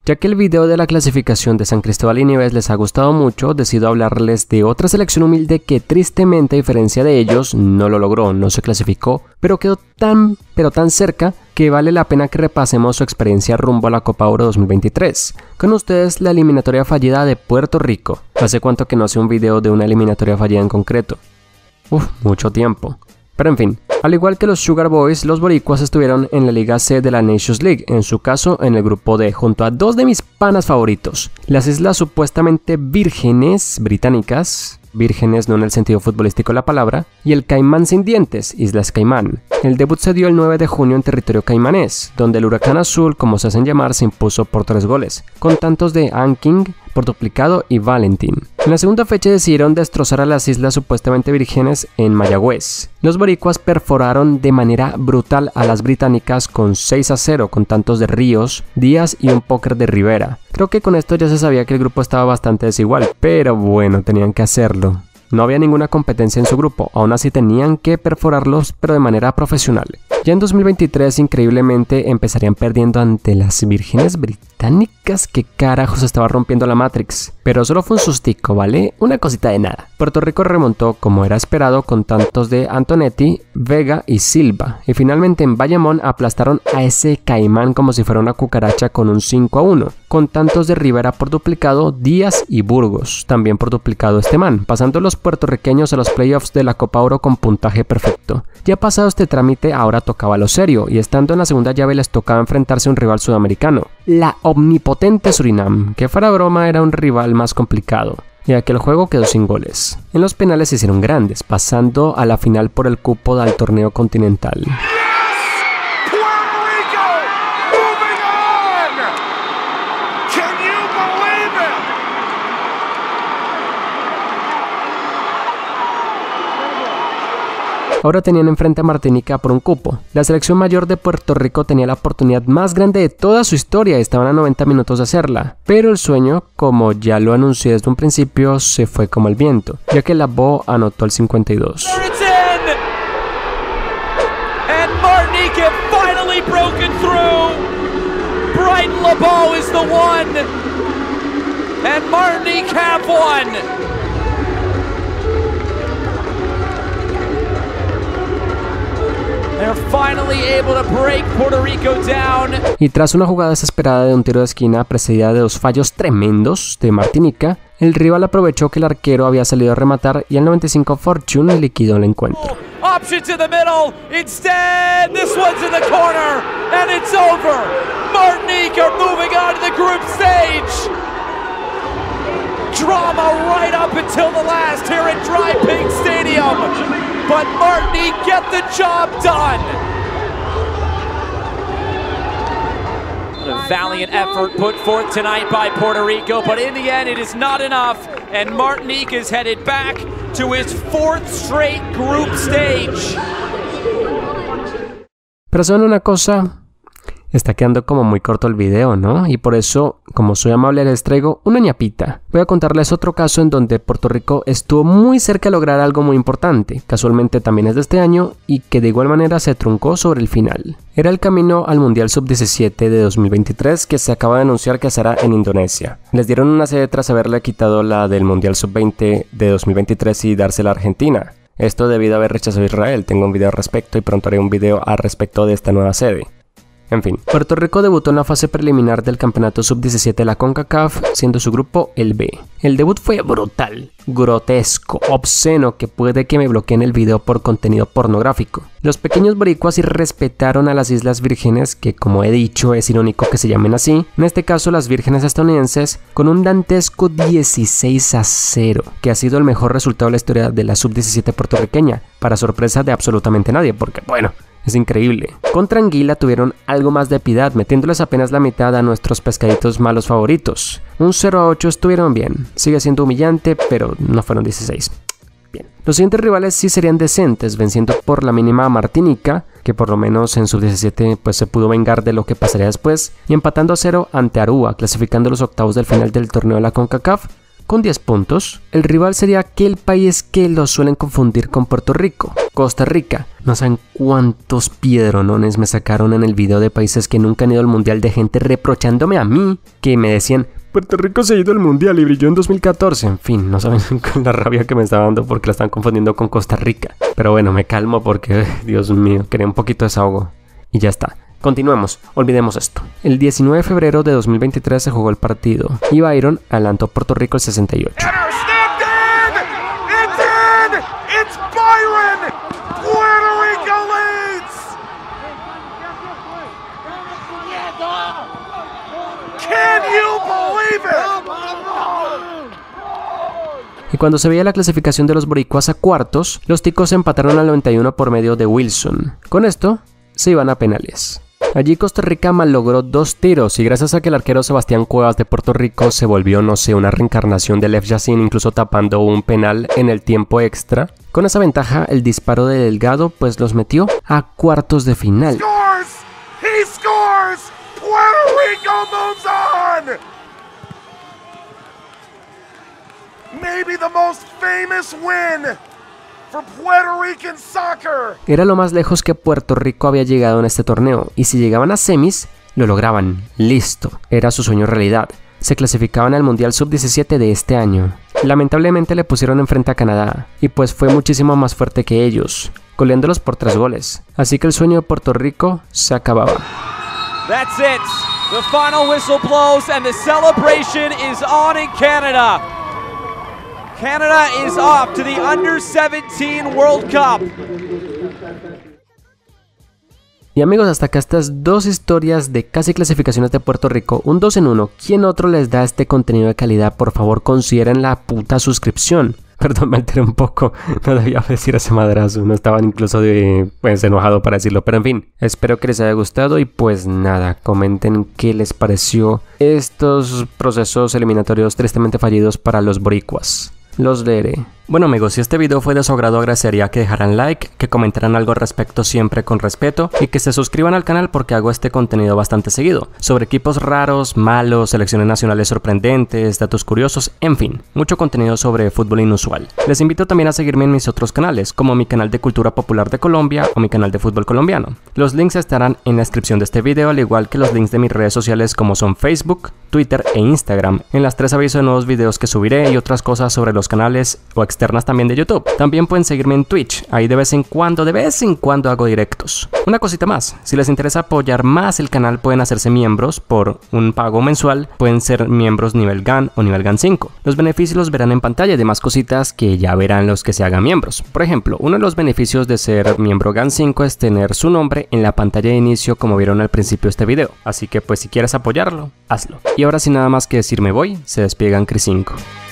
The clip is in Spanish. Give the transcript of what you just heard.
Ya que el video de la clasificación de San Cristóbal y Nieves les ha gustado mucho, decido hablarles de otra selección humilde que tristemente a diferencia de ellos no lo logró, no se clasificó, pero quedó tan cerca que vale la pena que repasemos su experiencia rumbo a la Copa Oro 2023. Con ustedes la eliminatoria fallida de Puerto Rico. ¿Hace cuánto que no hace un video de una eliminatoria fallida en concreto? Mucho tiempo. Pero en fin, al igual que los Sugar Boys, los boricuas estuvieron en la Liga C de la Nations League, en su caso en el grupo D, junto a dos de mis panas favoritos, las islas supuestamente vírgenes británicas, vírgenes no en el sentido futbolístico de la palabra, y el Caimán sin dientes, Islas Caimán. El debut se dio el 9 de junio en territorio caimanés, donde el Huracán Azul, como se hacen llamar, se impuso por 3 goles, con tantos de Anking por duplicado y Valentín. En la segunda fecha decidieron destrozar a las islas supuestamente vírgenes en Mayagüez. Los boricuas perforaron de manera brutal a las británicas con 6-0 con tantos de Ríos, Díaz y un póker de Rivera. Creo que con esto ya se sabía que el grupo estaba bastante desigual, pero bueno, tenían que hacerlo. No había ninguna competencia en su grupo, aún así tenían que perforarlos, pero de manera profesional. Ya en 2023, increíblemente, empezarían perdiendo ante las vírgenes británicas. ¿Qué carajos estaba rompiendo la Matrix? Pero solo fue un sustico, ¿vale? Una cosita de nada. Puerto Rico remontó, como era esperado, con tantos de Antonetti, Vega y Silva. Y finalmente en Bayamón aplastaron a ese Caimán como si fuera una cucaracha con un 5-1. Con tantos de Rivera por duplicado, Díaz y Burgos, también por duplicado este man, pasando los puertorriqueños a los playoffs de la Copa Oro con puntaje perfecto. Ya pasado este trámite, ahora tocaba lo serio, y estando en la segunda llave les tocaba enfrentarse a un rival sudamericano, la omnipotente Surinam, que fuera broma era un rival más complicado, ya que el juego quedó sin goles. En los penales se hicieron grandes, pasando a la final por el cupo del torneo continental. Ahora tenían enfrente a Martinica por un cupo. La selección mayor de Puerto Rico tenía la oportunidad más grande de toda su historia y estaban a 90 minutos de hacerla. Pero el sueño, como ya lo anuncié desde un principio, se fue como el viento, ya que Labo anotó el 52. And Martinique finally broken through. Brighton Labo is the one. And Martinique have won. They're finally able to break Puerto Rico down. Y tras una jugada desesperada de un tiro de esquina precedida de dos fallos tremendos de Martinica, el rival aprovechó que el arquero había salido a rematar y al 95 Fortune liquidó el encuentro. Option to the middle. Instead, this one's in the corner and it's over. Martinique are moving on to the group stage. Drama right up until the last here at Dry Pig Stadium. But Martinique get the job done. A valiant effort put forth tonight by Puerto Rico, but in the end it is not enough, and Martinique is headed back to his 4th straight group stage. Pero ¿saben una cosa? Está quedando como muy corto el video, ¿no? Y por eso, como soy amable, les traigo una ñapita. Voy a contarles otro caso en donde Puerto Rico estuvo muy cerca de lograr algo muy importante. Casualmente también es de este año y que de igual manera se truncó sobre el final. Era el camino al Mundial Sub-17 de 2023 que se acaba de anunciar que será en Indonesia. Les dieron una sede tras haberle quitado la del Mundial Sub-20 de 2023 y dársela a Argentina. Esto debido a haber rechazado a Israel. Tengo un video al respecto y pronto haré un video al respecto de esta nueva sede. En fin, Puerto Rico debutó en la fase preliminar del campeonato sub-17 de la CONCACAF, siendo su grupo el B. El debut fue brutal, grotesco, obsceno, que puede que me bloqueen el video por contenido pornográfico. Los pequeños boricuas irrespetaron a las Islas Vírgenes, que como he dicho es irónico que se llamen así, en este caso las vírgenes estadounidenses, con un dantesco 16-0, que ha sido el mejor resultado de la historia de la sub-17 puertorriqueña, para sorpresa de absolutamente nadie, porque bueno, es increíble. Contra Anguila tuvieron algo más de piedad, metiéndoles apenas la mitad a nuestros pescaditos malos favoritos. Un 0-8 estuvieron bien. Sigue siendo humillante, pero no fueron 16. Bien. Los siguientes rivales sí serían decentes, venciendo por la mínima a Martinica, que por lo menos en sub-17 pues se pudo vengar de lo que pasaría después, y empatando a 0 ante Aruba, clasificando los octavos del final del torneo de la CONCACAF, con 10 puntos. El rival sería aquel país que lo suelen confundir con Puerto Rico, Costa Rica. No saben cuántos piedronones me sacaron en el video de países que nunca han ido al mundial, de gente reprochándome a mí, que me decían: Puerto Rico se ha ido al mundial y brilló en 2014. En fin, no saben la rabia que me está dando porque la están confundiendo con Costa Rica. Pero bueno, me calmo porque, Dios mío, quería un poquito de desahogo. Y ya está. Continuemos, olvidemos esto. El 19 de febrero de 2023 se jugó el partido y Byron adelantó Puerto Rico el 68. Y cuando se veía la clasificación de los boricuas a cuartos, los ticos empataron al 91 por medio de Wilson. Con esto, se iban a penales. Allí Costa Rica malogró 2 tiros y gracias a que el arquero Sebastián Cuevas de Puerto Rico se volvió, no sé, una reencarnación de Lev Yassin, incluso tapando un penal en el tiempo extra. Con esa ventaja, el disparo de Delgado pues los metió a cuartos de final. He scores! Puerto Rico moves on! Maybe the most famous win for Puerto Rican soccer. Era lo más lejos que Puerto Rico había llegado en este torneo, y si llegaban a semis, lo lograban. Listo, era su sueño realidad. Se clasificaban al Mundial Sub-17 de este año. Lamentablemente le pusieron enfrente a Canadá, y pues fue muchísimo más fuerte que ellos, goleándolos por 3 goles. Así que el sueño de Puerto Rico se acababa. That's it. The final whistle blows and the celebration is on in Canada. Canada is off to the Under-17 World Cup. Y amigos, hasta acá estas 2 historias de casi clasificaciones de Puerto Rico, un 2 en 1. ¿Quién otro les da este contenido de calidad? Por favor, consideren la puta suscripción. Perdón, me alteré un poco, no debía decir ese madrazo, no estaba incluso enojado para decirlo, pero en fin, espero que les haya gustado y pues nada, comenten qué les pareció estos procesos eliminatorios tristemente fallidos para los boricuas. Los leeré. Bueno amigos, si este video fue de su agrado, agradecería que dejaran like, que comentaran algo al respecto siempre con respeto y que se suscriban al canal porque hago este contenido bastante seguido, sobre equipos raros, malos, selecciones nacionales sorprendentes, datos curiosos, en fin, mucho contenido sobre fútbol inusual. Les invito también a seguirme en mis otros canales, como mi canal de cultura popular de Colombia o mi canal de fútbol colombiano. Los links estarán en la descripción de este video, al igual que los links de mis redes sociales como son Facebook, Twitter e Instagram. En las 3 aviso de nuevos videos que subiré y otras cosas sobre los canales o externas también de YouTube. También pueden seguirme en Twitch, ahí de vez en cuando hago directos. Una cosita más, si les interesa apoyar más el canal pueden hacerse miembros por un pago mensual, pueden ser miembros nivel GAN o nivel GAN 5. Los beneficios los verán en pantalla y demás cositas que ya verán los que se hagan miembros. Por ejemplo, uno de los beneficios de ser miembro GAN 5 es tener su nombre en la pantalla de inicio como vieron al principio de este video, así que pues si quieres apoyarlo, hazlo. Y ahora sin nada más que decir me voy, se despega Cris 5.